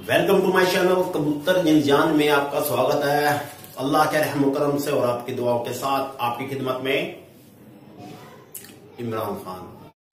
Welcome to my channel कबूतर जिंजान में आपका स्वागत है। अल्लाह के रहम करम से और आपकी दुआओं के साथ आपकी खिदमत में इमरान खान।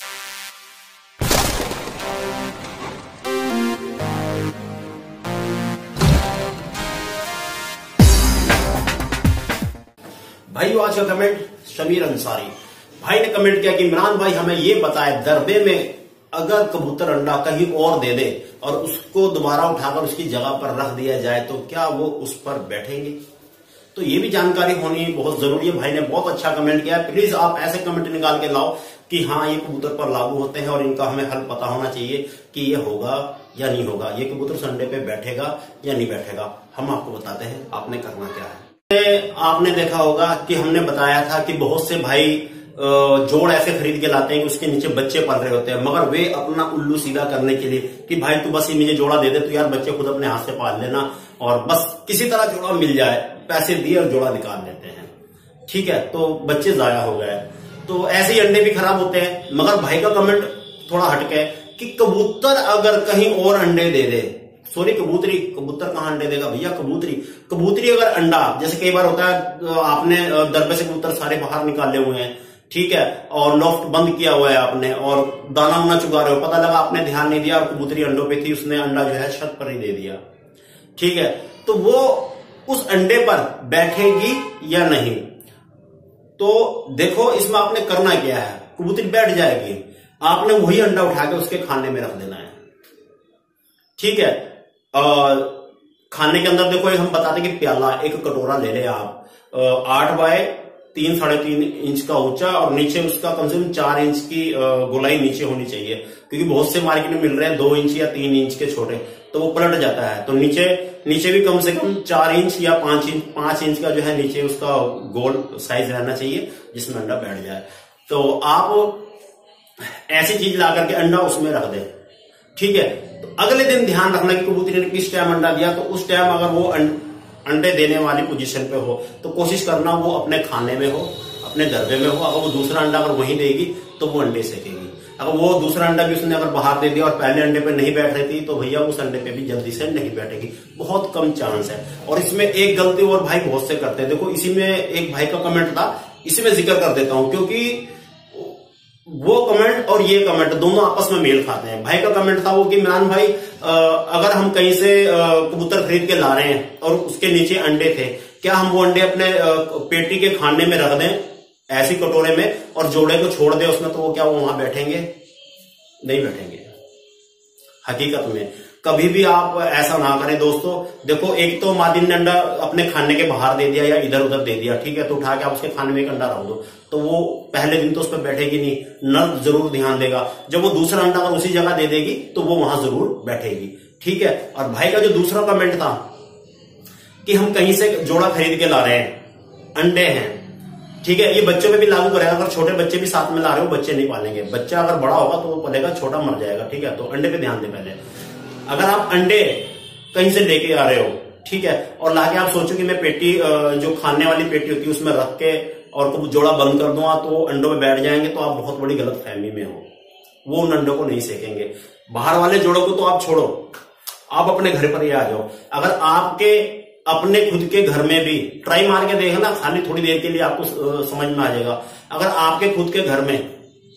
भाई आज का कमेंट शमीर अंसारी भाई ने कमेंट किया कि इमरान भाई हमें ये बताए, दरबे में अगर कबूतर अंडा कहीं और दे दे और उसको दोबारा उठाकर उसकी जगह पर रख दिया जाए तो क्या वो उस पर बैठेंगे? तो ये भी जानकारी होनी बहुत जरूरी है। भाई ने बहुत अच्छा कमेंट किया। प्लीज आप ऐसे कमेंट निकाल के लाओ कि हाँ ये कबूतर पर लागू होते हैं और इनका हमें हल पता होना चाहिए कि ये होगा या नहीं होगा, ये कबूतर संडे पे बैठेगा या नहीं बैठेगा। हम आपको बताते हैं आपने करना क्या है। आपने देखा होगा कि हमने बताया था कि बहुत से भाई जोड़ ऐसे खरीद के लाते हैं कि उसके नीचे बच्चे पल रहे होते हैं, मगर वे अपना उल्लू सीधा करने के लिए कि भाई तू बस ये मुझे जोड़ा दे दे, तो यार बच्चे खुद अपने हाथ से पाल लेना और बस किसी तरह जोड़ा मिल जाए, पैसे दिए और जोड़ा निकाल लेते हैं। ठीक है, तो बच्चे जाया हो गए, तो ऐसे ही अंडे भी खराब होते हैं। मगर भाई का कमेंट थोड़ा हटके कि कबूतर अगर कहीं और अंडे दे दे, सॉरी कबूतरी, कबूतर कहां अंडे देगा भैया, कबूतरी अगर अंडा, जैसे कई बार होता है आपने दरबे से कबूतर सारे बाहर निकाले हुए हैं, ठीक है, और लॉफ्ट बंद किया हुआ है आपने और दाना उना चुगा रहे हो, पता लगा आपने ध्यान नहीं दिया और कबूतरी अंडों पे थी, उसने अंडा जो है छत पर ही दे दिया। ठीक है, तो वो उस अंडे पर बैठेगी या नहीं? तो देखो इसमें आपने करना क्या है, कबूतरी बैठ जाएगी, आपने वही अंडा उठा के उसके खाने में रख देना है। ठीक है, खाने के अंदर देखो हम बताते कि प्याला, एक कटोरा ले ले आप, 8 बाय 3 साढ़े 3 इंच का ऊंचा और नीचे उसका कम से कम 4 इंच की गोलाई नीचे होनी चाहिए, क्योंकि बहुत से मार्केट में मिल रहे हैं 2 इंच या 3 इंच के छोटे, तो वो पलट जाता है। तो नीचे भी कम से कम 4 इंच या 5 इंच का जो है नीचे उसका गोल साइज रहना चाहिए जिसमें अंडा बैठ जाए। तो आप ऐसी चीज ला करके अंडा उसमें रख दें। ठीक है, तो अगले दिन ध्यान रखना कि कबूतरी ने किस टाइम अंडा दिया, तो उस टाइम अगर वो अंडे देने वाली पोजीशन पे हो तो कोशिश करना वो अपने खाने में हो, अपने दरबे में हो। अगर वो दूसरा अंडा अगर वहीं देगी तो वो अंडे सेकेगी। अगर वो दूसरा अंडा भी उसने अगर बाहर दे दिया और पहले अंडे पे नहीं बैठ रही थी तो भैया उस अंडे पे भी जल्दी से नहीं बैठेगी, बहुत कम चांस है। और इसमें एक गलती और भाई बहुत से करते हैं। देखो इसी में एक भाई का कमेंट था, इसी में जिक्र कर देता हूं क्योंकि वो कमेंट और ये कमेंट दोनों आपस में मेल खाते हैं। भाई का कमेंट था वो कि इमरान भाई अगर हम कहीं से कबूतर खरीद के ला रहे हैं और उसके नीचे अंडे थे, क्या हम वो अंडे अपने पेटी के खाने में रख दें ऐसी कटोरे में और जोड़े को छोड़ दें उसमें, तो वो क्या वो वहां बैठेंगे? नहीं बैठेंगे। हकीकत में कभी भी आप ऐसा ना करें दोस्तों। देखो एक तो मादिन ने अंडा अपने खाने के बाहर दे दिया या इधर उधर दे दिया, ठीक है, तो उठा के आप उसके खाने में एक अंडा रख दो, तो वो पहले दिन तो उस पर बैठेगी नहीं, नर जरूर ध्यान देगा। जब वो दूसरा अंडा अगर उसी जगह दे देगी तो वो वहां जरूर बैठेगी। ठीक है, और भाई का जो दूसरा कमेंट था कि हम कहीं से जोड़ा खरीद के ला रहे हैं, अंडे हैं, ठीक है, ये बच्चों पे भी लागू करेगा। अगर छोटे बच्चे भी साथ में ला रहे हो, बच्चे नहीं पालेंगे, बच्चा अगर बड़ा होगा तो वो पलेगा, छोटा मर जाएगा। ठीक है, तो अंडे पे ध्यान दे पहले। अगर आप अंडे कहीं से लेके आ रहे हो, ठीक है, और लाके आप सोचो कि मैं पेटी जो खाने वाली पेटी होती है उसमें रख के और जोड़ा बंद कर दूंगा तो अंडों में बैठ जाएंगे, तो आप बहुत बड़ी गलत फहमी में हो। वो उन अंडों को नहीं सेकेंगे। बाहर वाले जोड़ों को तो आप छोड़ो, आप अपने घर पर ही आ जाओ। अगर आपके अपने खुद के घर में भी ट्राई मार के देखना, खाली थोड़ी देर के लिए आपको समझ में आ जाएगा। अगर आपके खुद के घर में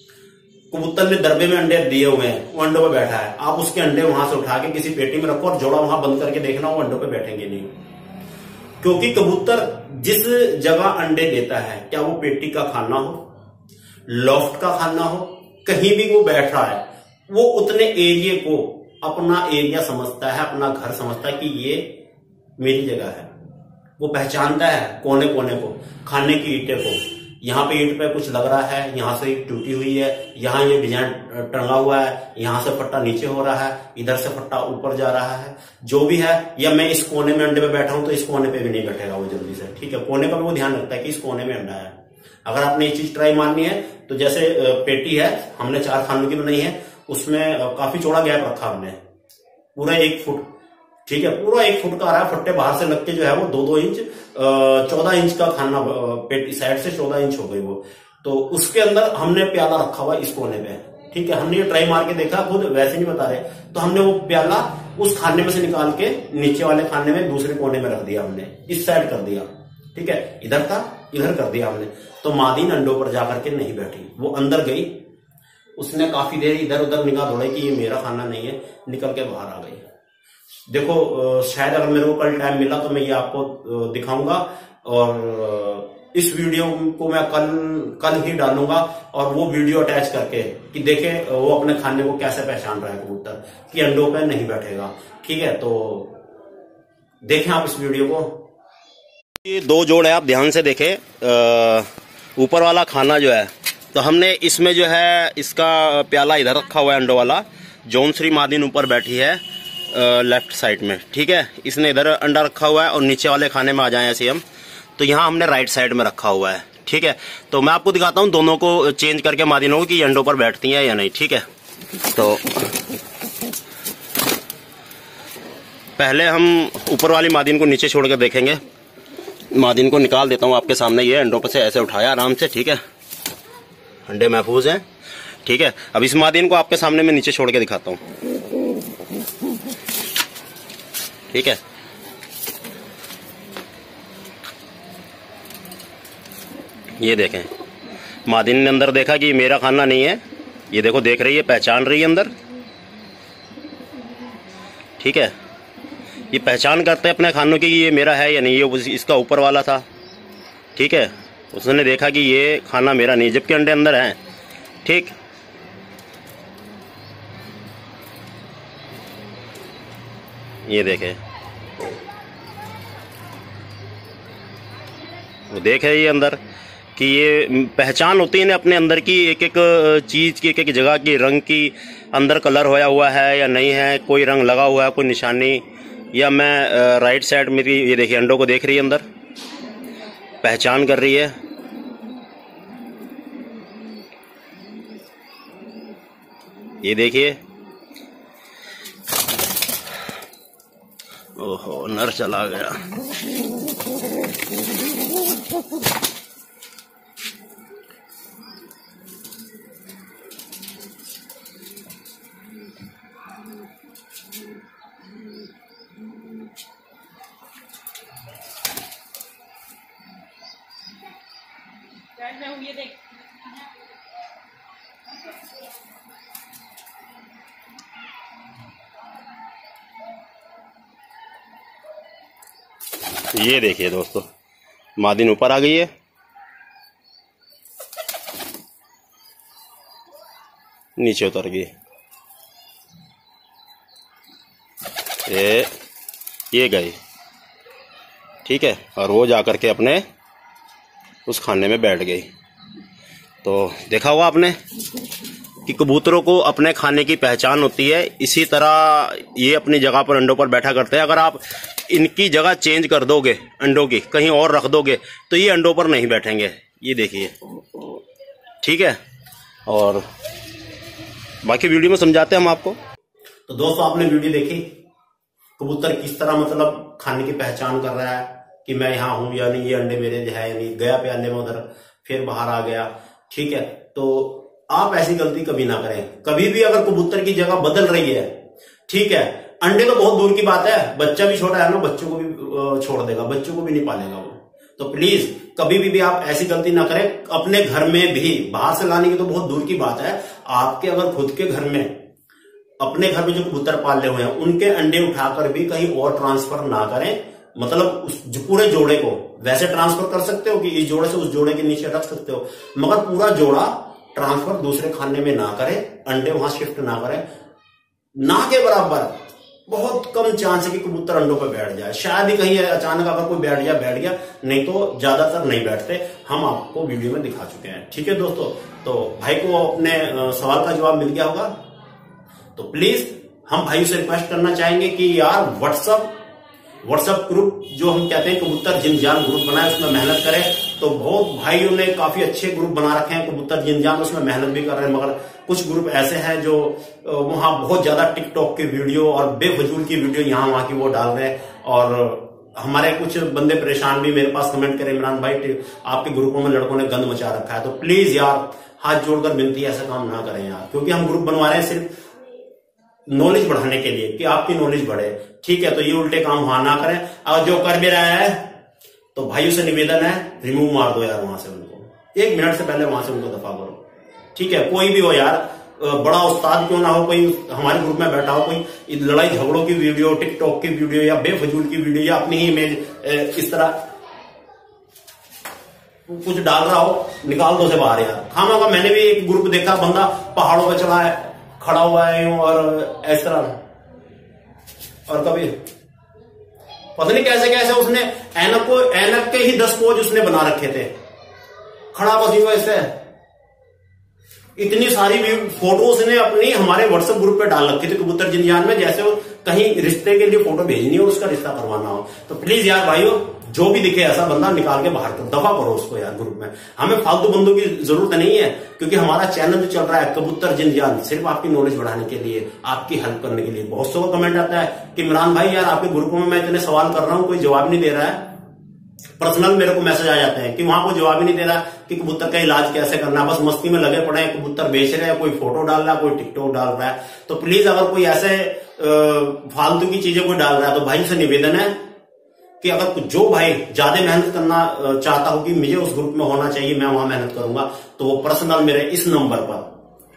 कबूतर ने दरबे में अंडे दिए हुए हैं, वो अंडों पे बैठा है, आप उसके अंडे वहां से उठा के किसी पेटी में रखो और जोड़ा वहां बंद करके देखना, वो अंडों पे बैठेंगे नहीं। क्योंकि कबूतर जिस जगह अंडे देता है, क्या वो पेटी का खाना हो, लॉफ्ट का खाना हो, कहीं भी वो बैठ रहा है, वो उतने एरिया को अपना एरिया समझता है, अपना घर समझता है कि ये मेरी जगह है। वो पहचानता है कोने कोने को, खाने की ईंटें को, यहाँ पे ईंट पे कुछ लग रहा है, यहाँ से टूटी हुई है, यहाँ ये डिजाइन टंगा हुआ है, यहाँ से फट्टा नीचे हो रहा है, इधर से फट्टा ऊपर जा रहा है, जो भी है। या मैं इस कोने में अंडे पे बैठा हूं तो इस कोने पे भी नहीं बैठेगा वो जल्दी से। ठीक है, कोने का भी वो ध्यान रखता है कि इस कोने में अंडा है। अगर आपने ये चीज ट्राई मारनी है तो जैसे पेटी है, हमने 4 खानों की बनाई है, उसमें काफी चौड़ा गैप रखा हमने, पूरा 1 फुट। ठीक है, पूरा 1 फुट का आ रहा है, फट्टे बाहर से लग के जो है वो 2-2 इंच 14 इंच का खाना, पेटी साइड से 14 इंच हो गई वो। तो उसके अंदर हमने प्याला रखा हुआ इस कोने पे। ठीक है, हमने ये ट्राई मार के देखा, खुद वैसे नहीं बता रहे, तो हमने वो प्याला उस खाने में से निकाल के नीचे वाले खाने में दूसरे कोने में रख दिया हमने, इस साइड कर दिया। ठीक है, इधर था, इधर कर दिया हमने। तो मादीन अंडों पर जाकर के नहीं बैठी, वो अंदर गई, उसने काफी देर इधर उधर निगाह दौड़ाई कि ये मेरा खाना नहीं है, निकल के बाहर आ गई। देखो शायद अगर मेरे को कल टाइम मिला तो मैं ये आपको दिखाऊंगा, और इस वीडियो को मैं कल ही डालूंगा, और वो वीडियो अटैच करके कि देखे वो अपने खाने को कैसे पहचान रहा है कबूतर कि अंडों पे नहीं बैठेगा। ठीक है, तो देखें आप इस वीडियो को। ये 2 जोड़ है, आप ध्यान से देखें। ऊपर वाला खाना जो है, तो हमने इसमें जो है इसका प्याला इधर रखा हुआ है अंडों वाला। जौनश्री मादिन ऊपर बैठी है लेफ्ट साइड में। ठीक है, इसने इधर अंडा रखा हुआ है, और नीचे वाले खाने में आ जाए ऐसे हम, तो यहाँ हमने राइट साइड में रखा हुआ है। ठीक है, तो मैं आपको दिखाता हूँ दोनों को चेंज करके मादिनों को कि अंडों पर बैठती हैं या नहीं। ठीक है, तो पहले हम ऊपर वाली मादिन को नीचे छोड़ कर देखेंगे। मादिन को निकाल देता हूँ आपके सामने, ये अंडों पर से ऐसे उठाया आराम से। ठीक है, अंडे महफूज हैं। ठीक है, अब इस मादिन को आपके सामने मैं नीचे छोड़ के दिखाता हूँ। ठीक है, ये देखें, मादिन ने अंदर देखा कि मेरा खाना नहीं है, ये देखो देख रही है, पहचान रही है अंदर। ठीक है, ये पहचान करते हैं अपने खानों की ये मेरा है या नहीं। ये इसका ऊपर वाला था। ठीक है, उसने देखा कि ये खाना मेरा नहीं, जबकि अंडे अंदर हैं। ठीक, ये देखे, वो देखे ये अंदर कि ये पहचान होती है ना अपने अंदर की, एक एक चीज की, एक एक जगह की, रंग की, अंदर कलर होया हुआ है या नहीं है, कोई रंग लगा हुआ है, कोई निशानी, या मैं राइट साइड मेरी, ये देखिए अंडों को देख रही है अंदर, पहचान कर रही है। ये देखिए, ओहो नर चला गया। ये देख, ये देखिए दोस्तों, मादिन ऊपर आ गई है। नीचे उतर गई। ये गई। ठीक है, और वो जाकर के अपने उस खाने में बैठ गई। तो देखा होगा आपने कि कबूतरों को अपने खाने की पहचान होती है। इसी तरह ये अपनी जगह पर अंडों पर बैठा करते हैं। अगर आप इनकी जगह चेंज कर दोगे, अंडों की कहीं और रख दोगे, तो ये अंडों पर नहीं बैठेंगे। ये देखिए, ठीक है, और बाकी वीडियो में समझाते हैं हम आपको। तो दोस्तों आपने वीडियो देखी, कबूतर किस तरह मतलब खाने की पहचान कर रहा है कि मैं यहाँ हूं या नहीं, ये अंडे मेरे है या नहीं। गया प्याले में उधर, फिर बाहर आ गया। ठीक है, तो आप ऐसी गलती कभी ना करें। कभी भी अगर कबूतर की जगह बदल रही है, ठीक है, अंडे तो बहुत दूर की बात है, बच्चा भी छोटा है ना, बच्चों को भी छोड़ देगा, बच्चों को भी नहीं पालेगा वो। तो प्लीज कभी भी आप ऐसी गलती ना करें। अपने घर में भी, बाहर से लाने की तो बहुत दूर की बात है, आपके अगर खुद के घर में, अपने घर में जो कबूतर पाले हुए हैं, उनके अंडे उठाकर भी कहीं और ट्रांसफर ना करें। मतलब उस पूरे जोड़े को वैसे ट्रांसफर कर सकते हो कि इस जोड़े से उस जोड़े के नीचे रख सकते हो, मगर पूरा जोड़ा ट्रांसफर दूसरे खाने में ना करें, अंडे वहां शिफ्ट ना करें। ना के बराबर बहुत कम चांस है कि कबूतर अंडों पर बैठ जाए। शायद ही कहीं अचानक अगर कोई बैठ गया, नहीं तो ज्यादातर नहीं बैठते। हम आपको वीडियो में दिखा चुके हैं। ठीक है दोस्तों, तो भाई को अपने सवाल का जवाब मिल गया होगा। तो प्लीज हम भाइयों से रिक्वेस्ट करना चाहेंगे कि यार व्हाट्सएप ग्रुप जो हम कहते हैं कबूतर जिनजान ग्रुप बनाए, उसमें मेहनत करें। तो बहुत भाइयों ने काफी अच्छे ग्रुप बना रखे हैं कबूतर जिनजान, उसमें मेहनत भी कर रहे हैं, मगर कुछ ग्रुप ऐसे हैं जो वहां बहुत ज्यादा टिकटॉक की वीडियो और बेफजूल की वीडियो यहाँ वहां की वो डाल रहे हैं। और हमारे कुछ बंदे परेशान भी मेरे पास कमेंट करें, इमरान भाई आपके ग्रुपों में लड़कों ने गंद मचा रखा है। तो प्लीज यार हाथ जोड़कर विनती है, ऐसा काम ना करें यार, क्योंकि हम ग्रुप बनवा रहे हैं सिर्फ नॉलेज बढ़ाने के लिए कि आपकी नॉलेज बढ़े, ठीक है। तो ये उल्टे काम वहां ना करें, और जो कर भी रहा है तो भाइयों से निवेदन है, रिमूव मार दो यार वहां से उनको, 1 मिनट से पहले वहां से उनको दफा करो, ठीक है। कोई भी हो यार, बड़ा उस्ताद क्यों ना हो, कोई हमारे ग्रुप में बैठा हो, कोई लड़ाई झगड़ों की वीडियो, टिकटॉक की वीडियो या बेफजूल की वीडियो या अपनी ही इमेज इस तरह कुछ डाल रहा हो, निकाल दो से बाहर यार। खामा मैंने भी एक ग्रुप देखा, बंदा पहाड़ों पे चढ़ा है, खड़ा हुआ है यूं और इस तरह, और कभी पता नहीं कैसे कैसे उसने ऐनक के ही 10 पोज उसने बना रखे थे, खड़ा बस यूं ऐसे। इतनी सारी फोटो उसने अपनी हमारे व्हाट्सएप ग्रुप पे डाल रखी थी कबूतर जिंदजान में, जैसे वो कहीं रिश्ते के लिए फोटो भेजनी हो, उसका रिश्ता करवाना हो। तो प्लीज यार भाइयों, जो भी दिखे ऐसा बंदा निकाल के बाहर दफा करो उसको यार ग्रुप में। हमें फालतू बंदों की जरूरत नहीं है, क्योंकि हमारा चैनल जो चल रहा है कबूतर जिंदजान, सिर्फ आपकी नॉलेज बढ़ाने के लिए, आपकी हेल्प करने के लिए। बहुत सौ का कमेंट आता है कि इमरान भाई यार आपके ग्रुपों में मैं इतने सवाल कर रहा हूं, कोई जवाब नहीं दे रहा है। पर्सनल मेरे को मैसेज आ जाते हैं कि वहां कोई जवाब ही नहीं दे रहा कि कबूतर का इलाज कैसे करना, बस मस्ती में लगे पड़े हैं, कबूतर बेच रहे हैं, कोई फोटो डाल रहा है, कोई टिकटॉक डाल रहा है। तो प्लीज अगर कोई ऐसे फालतू की चीजें कोई डाल रहा है तो भाई से निवेदन है कि अगर जो भाई ज्यादा मेहनत करना चाहता हो कि मुझे उस ग्रुप में होना चाहिए, मैं वहां मेहनत करूंगा, तो वो पर्सनल मेरे इस नंबर पर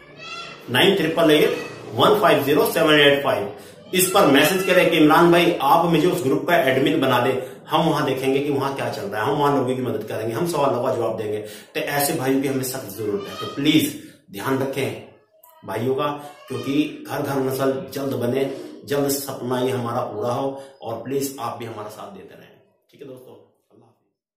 9888150785 इस पर मैसेज करें कि इमरान भाई आप मुझे उस ग्रुप का एडमिन बना दे। हम वहां देखेंगे कि वहां क्या चल रहा है, हम वहां लोगों की मदद करेंगे, हम सवालों का जवाब देंगे। तो ऐसे भाइयों की हमें सख्त जरूरत है। तो प्लीज ध्यान रखें भाइयों का, क्योंकि घर घर नस्ल जल्द बने, जल्द सपना ये हमारा पूरा हो, और प्लीज आप भी हमारा साथ देते रहें, ठीक है दोस्तों।